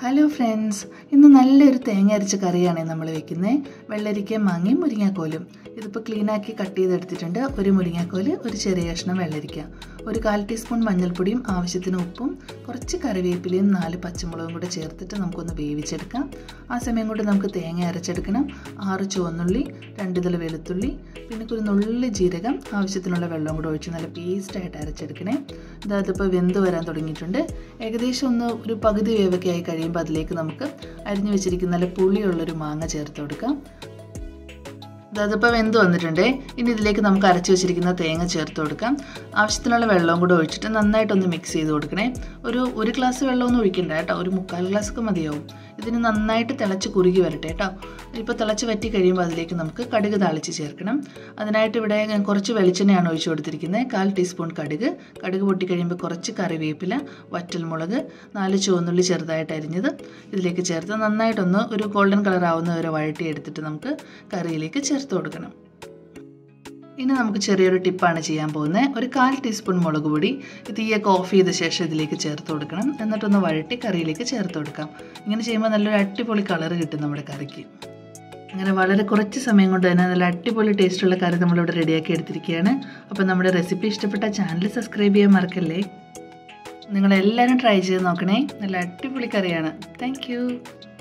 Hello friends, ഇന്ന് നല്ലൊരു തേങ്ങ അരച്ച കറിയാണ് നമ്മൾ വെക്കുന്നത്. വെള്ളരിക്ക, മാങ്ങയും മുരിങ്ങാക്കോലും. ഇതിപ്പോൾ ക്ലീനാക്കി കട്ട് ചെയ്തെടുത്തിട്ടുണ്ട്. ഒരു മുരിങ്ങാക്കോല്, ഒരു ചെറിയ കഷ്ണം വെള്ളരിക്ക, ഒരു 1/4 ടീസ്പൂൺ മഞ്ഞൾപ്പൊടിയും ആവശ്യത്തിന് ഉപ്പും, കുറച്ച് കറിവേപ്പിലയും 4 പച്ചമുളകും കൂടെ ചേർത്തിട്ട് നമുക്കൊന്ന് വേവിച്ചെടുക്കാം. ആ സമയം കൊണ്ട് നമുക്ക് തേങ്ങ അരച്ചെടുക്കണം. 6 ചുവന്നുള്ളി, 2 ഇതൾ വെളുത്തുള്ളി, പിന്നെ ഒരു നുള്ളി ജീരകം, ആവശ്യത്തിനുള്ള വെള്ളം കൂടെ ഒഴിച്ച് നല്ല പേസ്റ്റായിട്ട് അരച്ചെടുക്കണേ. അതിപ്പോൾ വെന്ത് വരാൻ തുടങ്ങിയിട്ടുണ്ട്. ഏകദേശം ഒരു പകുതി വേവൊക്കെ ആയി കഴിയുമ്പോൾ അതിലേക്ക് നമുക്ക് അരിഞ്ഞു വെച്ചിരിക്കുന്ന നല്ല പുളിയുള്ളൊരു മാങ്ങ ചേർത്ത് കൊടുക്കാം. അതിപ്പോൾ വെന്ത് വന്നിട്ടുണ്ട്. ഇനി ഇതിലേക്ക് നമുക്ക് അരച്ച് വെച്ചിരിക്കുന്ന തേങ്ങ ചേർത്ത് കൊടുക്കാം. ആവശ്യത്തിനുള്ള വെള്ളവും കൂടെ ഒഴിച്ചിട്ട് നന്നായിട്ടൊന്ന് മിക്സ് ചെയ്ത് കൊടുക്കണേ. ഒരു ഗ്ലാസ് വെള്ളമൊന്നും ഒഴിക്കണ്ട കേട്ടോ, ഒരു 3/4 ഗ്ലാസ്സൊക്കെ മതിയാവും. ഇതിന് നന്നായിട്ട് തിളച്ച് കുറുകി വരട്ടെ കേട്ടോ. ഇപ്പോൾ തിളച്ച് വറ്റി കഴിയുമ്പോൾ അതിലേക്ക് നമുക്ക് കടുക് താളിച്ച് ചേർക്കണം. അതിനായിട്ട് ഇവിടെ ഞാൻ കുറച്ച് വെളിച്ചെണ്ണയാണ് ഒഴിച്ചു കൊടുത്തിരിക്കുന്നത്. 1/4 ടീസ്പൂൺ കടുക് പൊട്ടി കഴിയുമ്പോൾ കുറച്ച് കറിവേപ്പില, വറ്റൽമുളക്, 4 ചുവന്നുള്ളി ചെറുതായിട്ട് അരിഞ്ഞത് ഇതിലേക്ക് ചേർത്ത് നന്നായിട്ടൊന്ന് ഒരു ഗോൾഡൻ കളർ ആവുന്നവരെ വഴറ്റിയെടുത്തിട്ട് നമുക്ക് കറിയിലേക്ക് ചേർത്ത് കൊടുക്കണം. ഇനി നമുക്ക് ചെറിയൊരു ടിപ്പാണ് ചെയ്യാൻ പോകുന്നത്. ഒരു 1/4 ടീസ്പൂൺ മുളക് പൊടി തീയൊക്കെ ഓഫ് ചെയ്ത ശേഷം ഇതിലേക്ക് ചേർത്ത് കൊടുക്കണം. എന്നിട്ടൊന്ന് വഴറ്റി കറിയിലേക്ക് ചേർത്ത് കൊടുക്കാം. ഇങ്ങനെ ചെയ്യുമ്പോൾ നല്ലൊരു അടിപൊളി കളർ കിട്ടും നമ്മുടെ കറിക്ക്. അങ്ങനെ വളരെ കുറച്ച് സമയം കൊണ്ട് തന്നെ നല്ല അടിപൊളി ടേസ്റ്റുള്ള കറി നമ്മളിവിടെ റെഡിയാക്കി എടുത്തിരിക്കുകയാണ്. അപ്പോൾ നമ്മുടെ റെസിപ്പി ഇഷ്ടപ്പെട്ട ചാനൽ സബ്സ്ക്രൈബ് ചെയ്യാൻ മറക്കല്ലേ. നിങ്ങളെല്ലാവരും ട്രൈ ചെയ്ത് നോക്കണേ. നല്ല അടിപൊളി കറിയാണ്. താങ്ക്